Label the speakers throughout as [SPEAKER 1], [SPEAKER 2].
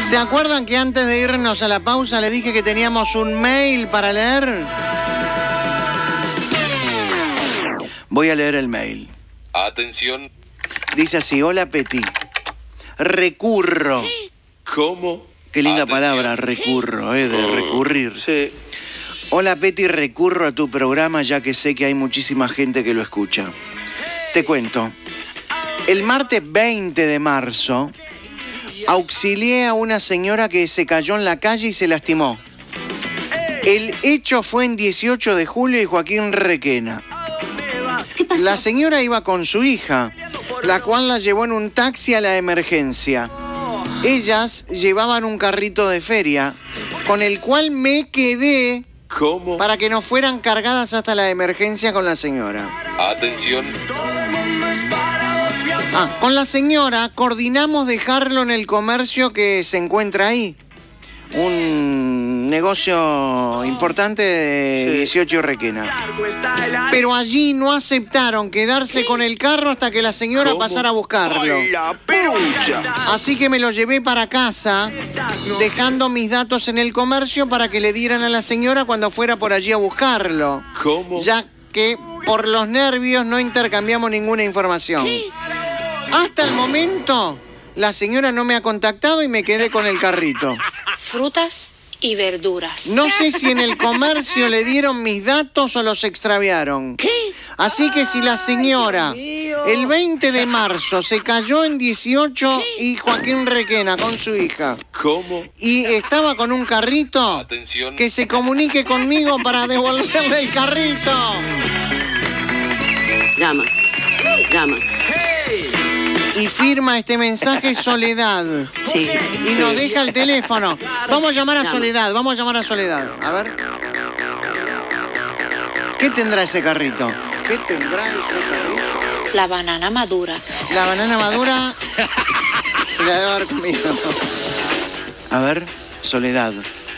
[SPEAKER 1] ¿Se acuerdan que antes de irnos a la pausa le dije que teníamos un mail para leer? Voy a leer el mail.
[SPEAKER 2] Atención.
[SPEAKER 1] Dice así: hola Peti. Recurro.
[SPEAKER 2] ¿Cómo?
[SPEAKER 1] Qué linda
[SPEAKER 2] Atención.
[SPEAKER 1] palabra, recurro, de recurrir.
[SPEAKER 2] Sí.
[SPEAKER 1] Hola Peti, recurro a tu programa ya que sé que hay muchísima gente que lo escucha. Te cuento. El martes 20 de marzo auxilié a una señora que se cayó en la calle y se lastimó. El hecho fue en 18 de julio y Joaquín Requena. La señora iba con su hija, la cual la llevó en un taxi a la emergencia. Ellas llevaban un carrito de feria, con el cual me quedé
[SPEAKER 2] ¿Cómo?
[SPEAKER 1] para que no fueran cargadas hasta la emergencia con la señora.
[SPEAKER 2] Atención.
[SPEAKER 1] Con la señora coordinamos dejarlo en el comercio que se encuentra ahí. Un negocio importante de 18 Requena. Pero allí no aceptaron quedarse con el carro hasta que la señora
[SPEAKER 2] ¿Cómo?
[SPEAKER 1] pasara a buscarlo. Así que me lo llevé para casa, dejando mis datos en el comercio para que le dieran a la señora cuando fuera por allí a buscarlo.
[SPEAKER 2] ¿Cómo?
[SPEAKER 1] Ya que por los nervios no intercambiamos ninguna información. Hasta el momento, la señora no me ha contactado y me quedé con el carrito.
[SPEAKER 3] Frutas y verduras.
[SPEAKER 1] No sé si en el comercio le dieron mis datos o los extraviaron. Así que si la señora el 20 de marzo se cayó en 18 y Joaquín Requena con su hija
[SPEAKER 2] ¿Cómo?
[SPEAKER 1] y estaba con un carrito,
[SPEAKER 2] Atención.
[SPEAKER 1] que se comunique conmigo para devolverle el carrito.
[SPEAKER 4] Llama.
[SPEAKER 1] Y firma este mensaje Soledad.
[SPEAKER 4] Sí.
[SPEAKER 1] Y nos deja el teléfono. Vamos a llamar a
[SPEAKER 4] Llama.
[SPEAKER 1] Soledad, A ver. ¿Qué tendrá ese carrito?
[SPEAKER 3] La banana madura.
[SPEAKER 1] La banana madura se la debe haber comido. A ver, Soledad.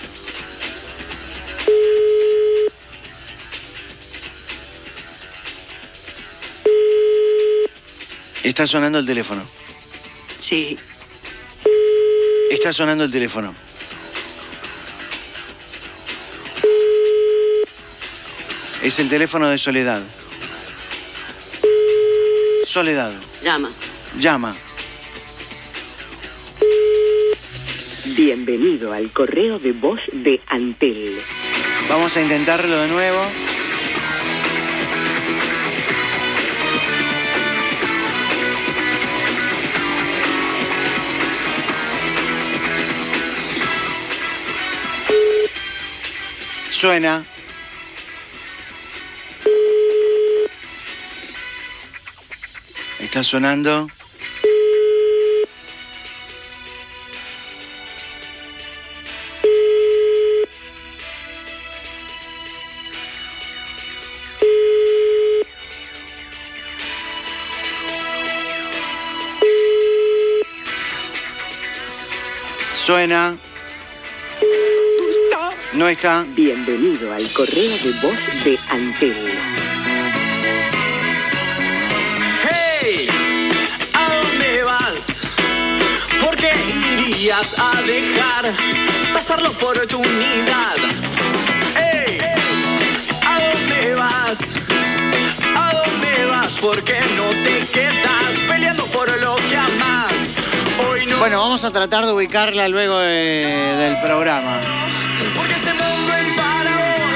[SPEAKER 1] Está sonando el teléfono.
[SPEAKER 4] Sí.
[SPEAKER 1] Está sonando el teléfono. Es el teléfono de Soledad. Soledad,
[SPEAKER 4] Llama.
[SPEAKER 1] llama.
[SPEAKER 5] Bienvenido al correo de voz de Antel.
[SPEAKER 1] Vamos a intentarlo de nuevo. Suena. Está sonando. Suena. No está.
[SPEAKER 5] Bienvenido al correo de voz de Antel.
[SPEAKER 6] Hey, ¿a dónde vas? ¿Por qué irías a dejar pasar la oportunidad? Hey, ¿a dónde vas? ¿A dónde vas? ¿Por qué no te quedas peleando por lo que amas? Hoy no.
[SPEAKER 1] Bueno, vamos a tratar de ubicarla luego del programa.
[SPEAKER 6] Porque este mundo es para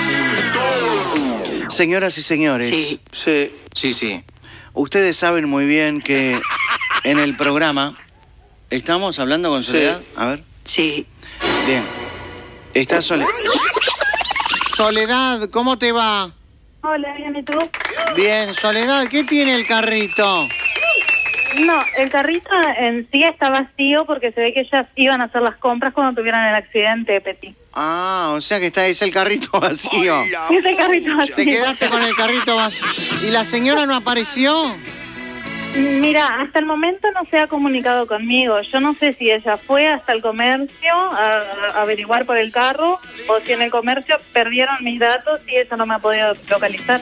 [SPEAKER 6] vos.
[SPEAKER 1] Señoras y señores,
[SPEAKER 4] Sí.
[SPEAKER 2] Sí.
[SPEAKER 1] ustedes saben muy bien que en el programa... ¿Estamos hablando con Soledad? A ver.
[SPEAKER 4] Sí.
[SPEAKER 1] Bien. Está Soledad. Soledad, ¿cómo te va?
[SPEAKER 7] Hola, bien, ¿y tú?
[SPEAKER 1] Bien, Soledad, ¿qué tiene el carrito?
[SPEAKER 7] No, el carrito en sí está vacío porque se ve que ellas iban a hacer las compras cuando tuvieron el accidente, Peti.
[SPEAKER 1] Ah, o sea que es el carrito vacío.
[SPEAKER 7] Ese carrito vacío.
[SPEAKER 1] Te quedaste con el carrito vacío. ¿Y la señora no apareció?
[SPEAKER 7] Mira, hasta el momento no se ha comunicado conmigo. Yo no sé si ella fue hasta el comercio a averiguar por el carro o si en el comercio perdieron mis datos y ella no me ha podido localizar.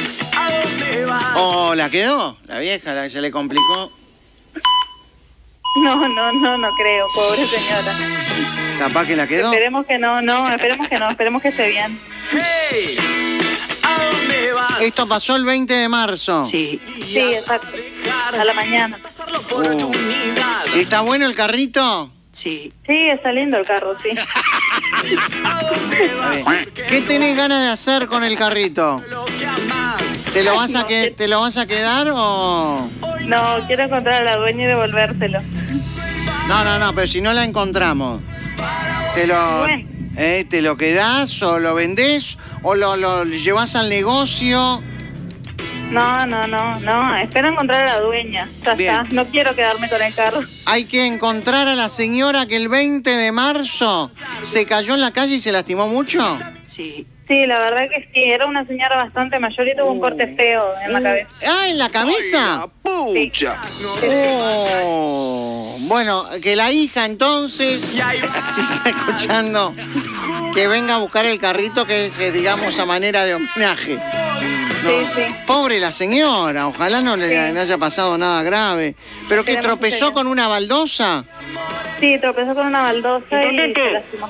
[SPEAKER 6] ¿A dónde vas?
[SPEAKER 1] ¿O la quedó? La vieja, la que se le complicó.
[SPEAKER 7] No creo, pobre señora.
[SPEAKER 1] Capaz que la quedó.
[SPEAKER 7] Esperemos que no, esperemos que esté bien.
[SPEAKER 6] Hey, ¿a dónde vas?
[SPEAKER 1] Esto pasó el 20 de marzo.
[SPEAKER 3] Sí.
[SPEAKER 7] Sí, exacto. A la mañana.
[SPEAKER 6] Pasarlo por tu unidad.
[SPEAKER 1] ¿Está bueno el carrito?
[SPEAKER 3] Sí.
[SPEAKER 7] Sí, está lindo el carro, sí.
[SPEAKER 6] ¿A dónde vas?
[SPEAKER 1] ¿Qué tenés ganas de hacer con el carrito?
[SPEAKER 6] Lo que amás.
[SPEAKER 1] ¿Te lo vas a quedar o...?
[SPEAKER 7] No, quiero encontrar a la dueña y devolvérselo.
[SPEAKER 1] No, pero si no la encontramos,
[SPEAKER 7] Bueno.
[SPEAKER 1] ¿te lo quedás o lo vendés o lo llevas al negocio?
[SPEAKER 7] No, espero encontrar a la dueña. Ya
[SPEAKER 1] Bien.
[SPEAKER 7] está, no quiero quedarme con el carro.
[SPEAKER 1] Hay que encontrar a la señora que el 20 de marzo se cayó en la calle y se lastimó mucho.
[SPEAKER 3] Sí.
[SPEAKER 7] Sí, la verdad que sí, era una señora bastante mayor y tuvo un corte feo en la cabeza.
[SPEAKER 1] Ah, ¿en la cabeza?
[SPEAKER 2] ¡Pucha!
[SPEAKER 1] Oh, bueno, que la hija entonces, si está escuchando, que venga a buscar el carrito que es, digamos, a manera de homenaje.
[SPEAKER 7] Sí.
[SPEAKER 1] Pobre la señora, ojalá no le haya pasado nada grave. ¿Pero que
[SPEAKER 7] Esperemos que
[SPEAKER 1] tropezó
[SPEAKER 7] sí.
[SPEAKER 1] con una baldosa?
[SPEAKER 7] Sí, tropezó con una baldosa y se lastimó.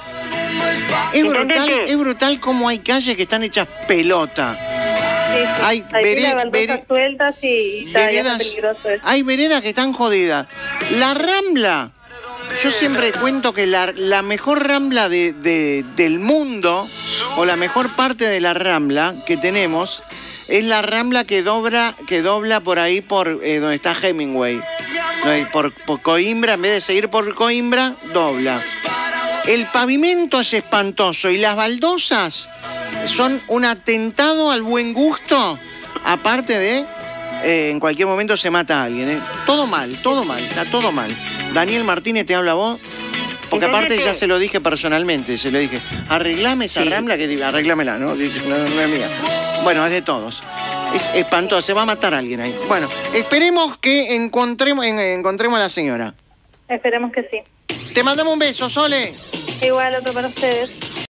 [SPEAKER 1] Es brutal cómo hay calles que están hechas pelota.
[SPEAKER 7] Sí.
[SPEAKER 1] Hay
[SPEAKER 7] Hay baldosas sueltas y está
[SPEAKER 1] veredas,
[SPEAKER 7] peligroso eso.
[SPEAKER 1] hay veredas que están jodidas. La Rambla, yo siempre cuento que la mejor Rambla del mundo, o la mejor parte de la Rambla que tenemos, es la Rambla que dobla por ahí por donde está Hemingway. Por Coimbra, en vez de seguir por Coimbra, dobla. El pavimento es espantoso y las baldosas son un atentado al buen gusto, aparte de en cualquier momento se mata a alguien. Todo mal, está todo mal. Daniel Martínez, te habla a vos, porque aparte ya se lo dije personalmente, se lo dije, arreglame esa Rambla, que arreglámela, ¿no? No es mía. Bueno, es de todos. Es espantoso, se va a matar a alguien ahí. Bueno, esperemos que encontremos a la señora.
[SPEAKER 7] Esperemos que sí.
[SPEAKER 1] Te mandamos un beso, Sole.
[SPEAKER 7] Igual otro para ustedes.